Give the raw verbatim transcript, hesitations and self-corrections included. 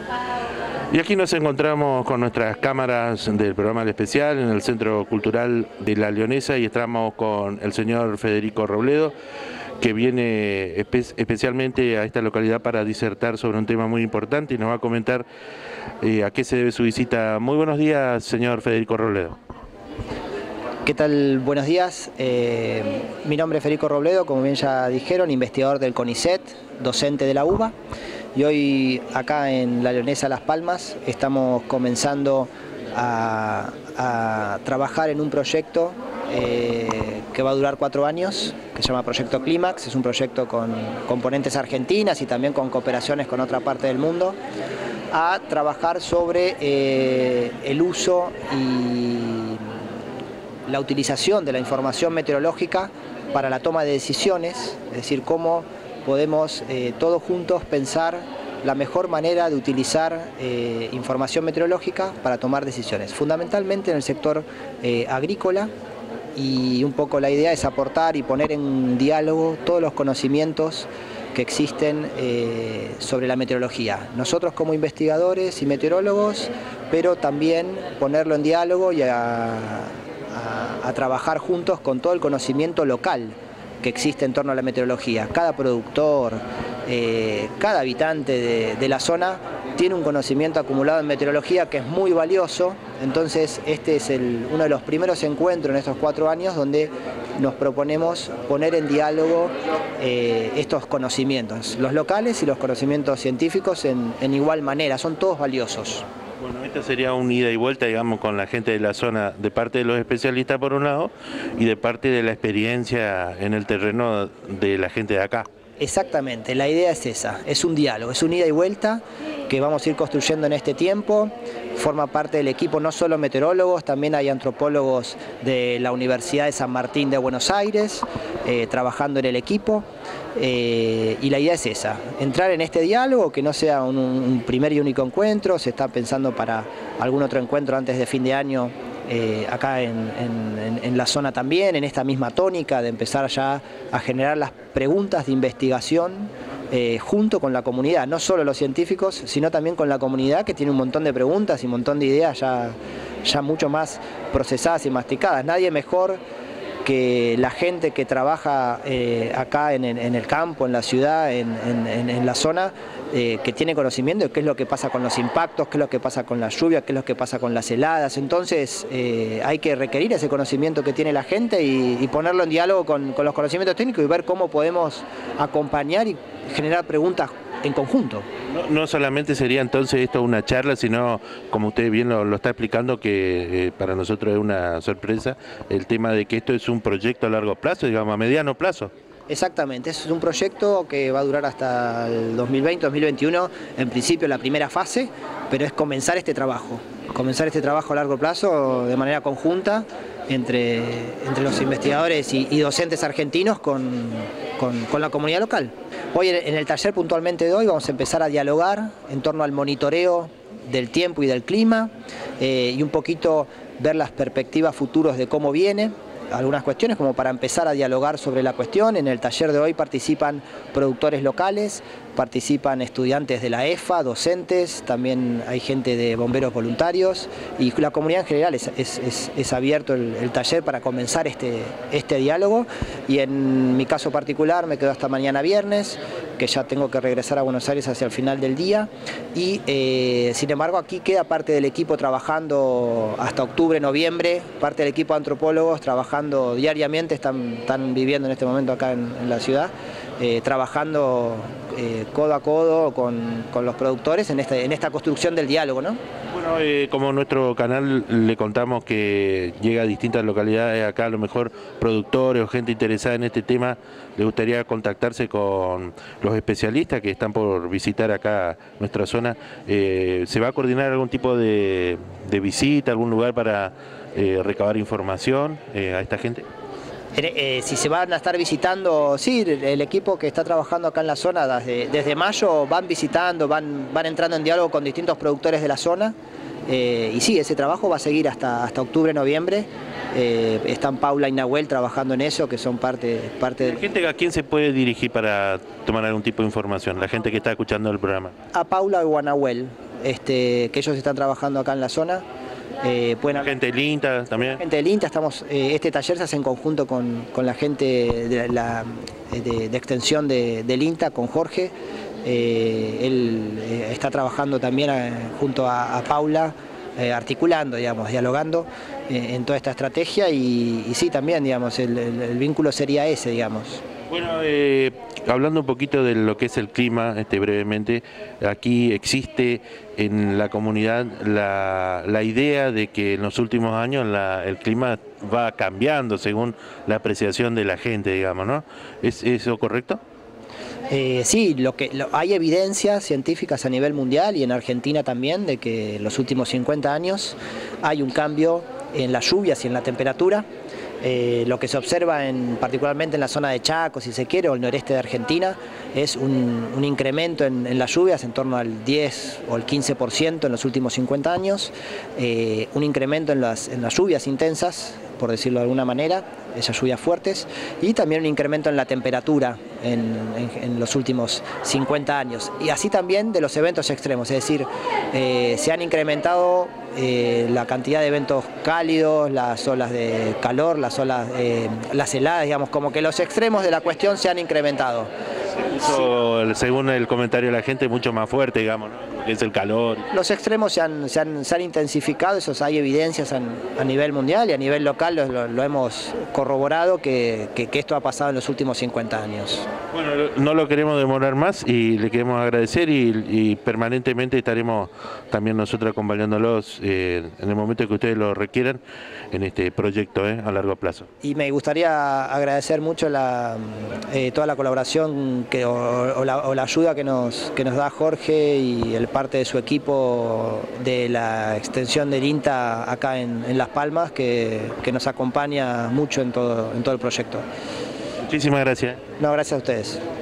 Y aquí nos encontramos con nuestras cámaras del programa El Especial en el Centro Cultural de La Leonesa y estamos con el señor Federico Robledo, que viene espe especialmente a esta localidad para disertar sobre un tema muy importante y nos va a comentar eh, a qué se debe su visita. Muy buenos días, señor Federico Robledo. ¿Qué tal? Buenos días. Eh, mi nombre es Federico Robledo, como bien ya dijeron, investigador del CONICET, docente de la U B A. Y hoy acá en La Leonesa Las Palmas estamos comenzando a, a trabajar en un proyecto eh, que va a durar cuatro años, que se llama Proyecto Clímax. Es un proyecto con componentes argentinas y también con cooperaciones con otra parte del mundo, a trabajar sobre eh, el uso y la utilización de la información meteorológica para la toma de decisiones, es decir, cómo podemos eh, todos juntos pensar la mejor manera de utilizar eh, información meteorológica para tomar decisiones, fundamentalmente en el sector eh, agrícola, y un poco la idea es aportar y poner en diálogo todos los conocimientos que existen eh, sobre la meteorología. Nosotros como investigadores y meteorólogos, pero también ponerlo en diálogo y a, a, a trabajar juntos con todo el conocimiento local que existe en torno a la meteorología. Cada productor, eh, cada habitante de, de la zona tiene un conocimiento acumulado en meteorología que es muy valioso. Entonces este es el, uno de los primeros encuentros en estos cuatro años donde nos proponemos poner en diálogo eh, estos conocimientos, los locales y los conocimientos científicos en, en igual manera, son todos valiosos. Bueno, esta sería un ida y vuelta, digamos, con la gente de la zona, de parte de los especialistas por un lado, y de parte de la experiencia en el terreno de la gente de acá. Exactamente, la idea es esa, es un diálogo, es un ida y vuelta que vamos a ir construyendo en este tiempo. Forma parte del equipo no solo meteorólogos, también hay antropólogos de la Universidad de San Martín de Buenos Aires eh, trabajando en el equipo. Eh, y la idea es esa, entrar en este diálogo, que no sea un, un primer y único encuentro. Se está pensando para algún otro encuentro antes de fin de año eh, acá en, en, en la zona también, en esta misma tónica de empezar ya a generar las preguntas de investigación eh, junto con la comunidad, no solo los científicos, sino también con la comunidad, que tiene un montón de preguntas y un montón de ideas ya, ya mucho más procesadas y masticadas. Nadie mejor que la gente que trabaja eh, acá en, en el campo, en la ciudad, en, en, en la zona, eh, que tiene conocimiento de qué es lo que pasa con los impactos, qué es lo que pasa con la lluvia, qué es lo que pasa con las heladas. Entonces eh, hay que requerir ese conocimiento que tiene la gente y, y ponerlo en diálogo con, con los conocimientos técnicos y ver cómo podemos acompañar y generar preguntas en conjunto. No, no solamente sería entonces esto una charla, sino, como usted bien lo, lo está explicando, que eh, para nosotros es una sorpresa, el tema de que esto es un proyecto a largo plazo, digamos, a mediano plazo. Exactamente, es un proyecto que va a durar hasta el dos mil veinte, dos mil veintiuno, en principio la primera fase, pero es comenzar este trabajo, comenzar este trabajo a largo plazo de manera conjunta entre, entre los investigadores y, y docentes argentinos con, con, con la comunidad local. Hoy en el taller puntualmente de hoy vamos a empezar a dialogar en torno al monitoreo del tiempo y del clima eh, y un poquito ver las perspectivas futuras de cómo viene. Algunas cuestiones como para empezar a dialogar sobre la cuestión. En el taller de hoy participan productores locales, participan estudiantes de la E F A, docentes, también hay gente de bomberos voluntarios y la comunidad en general. Es, es, es, es abierto el, el taller para comenzar este, este diálogo, y en mi caso particular me quedo hasta mañana viernes, que ya tengo que regresar a Buenos Aires hacia el final del día, y eh, sin embargo aquí queda parte del equipo trabajando hasta octubre, noviembre, parte del equipo de antropólogos trabajando diariamente, están, están viviendo en este momento acá en, en la ciudad, eh, trabajando eh, codo a codo con, con los productores en, este, en esta construcción del diálogo, ¿no? Bueno, eh, como nuestro canal le contamos que llega a distintas localidades acá, a lo mejor productores o gente interesada en este tema, le gustaría contactarse con los especialistas que están por visitar acá nuestra zona. Eh, ¿Se va a coordinar algún tipo de, de visita, algún lugar para eh, recabar información eh, a esta gente? Eh, si se van a estar visitando, sí, el equipo que está trabajando acá en la zona desde, desde mayo van visitando, van, van entrando en diálogo con distintos productores de la zona. Eh, y sí, ese trabajo va a seguir hasta, hasta octubre, noviembre. Eh, están Paula y Nahuel trabajando en eso, que son parte, parte del... ¿La gente a quién se puede dirigir para tomar algún tipo de información? La gente que está escuchando el programa. A Paula o a Nahuel. este, que ellos están trabajando acá en la zona. Eh, pueden gente del INTA también. Gente del INTA, estamos, eh, este taller se hace en conjunto con, con la gente de, la, de, de extensión de, del INTA, con Jorge. Eh, él eh, está trabajando también eh, junto a, a Paula, eh, articulando, digamos, dialogando eh, en toda esta estrategia y, y sí, también, digamos, el, el, el vínculo sería ese, digamos. Bueno, eh, hablando un poquito de lo que es el clima, este, brevemente, aquí existe en la comunidad la, la idea de que en los últimos años la, el clima va cambiando según la apreciación de la gente, digamos, ¿no? ¿Es eso correcto? Eh, sí, lo que, lo, hay evidencias científicas a nivel mundial y en Argentina también de que en los últimos cincuenta años hay un cambio en las lluvias y en la temperatura. Eh, lo que se observa en, particularmente en la zona de Chaco, si se quiere, o el noreste de Argentina, es un, un incremento en, en las lluvias en torno al diez o el quince por ciento en los últimos cincuenta años, eh, un incremento en las, en las lluvias intensas, por decirlo de alguna manera, esas lluvias fuertes, y también un incremento en la temperatura en, en, en los últimos cincuenta años. Y así también de los eventos extremos, es decir, eh, se han incrementado eh, la cantidad de eventos cálidos, las olas de calor, las olas, eh, las heladas, digamos, como que los extremos de la cuestión se han incrementado. Eso, sí. Según el comentario de la gente, mucho más fuerte, digamos, ¿no? Que es el calor. Los extremos se han, se han, se han intensificado, esos hay evidencias a, a nivel mundial y a nivel local lo, lo, lo hemos corroborado que, que, que esto ha pasado en los últimos cincuenta años. Bueno, no lo queremos demorar más y le queremos agradecer y, y permanentemente estaremos también nosotros acompañándolos eh, en el momento que ustedes lo requieran en este proyecto eh, a largo plazo. Y me gustaría agradecer mucho la, eh, toda la colaboración que, o, o, la, o la ayuda que nos, que nos da Jorge y el parte de su equipo de la extensión del INTA acá en, en Las Palmas, que, que nos acompaña mucho en todo, en todo el proyecto. Muchísimas gracias. No, gracias a ustedes.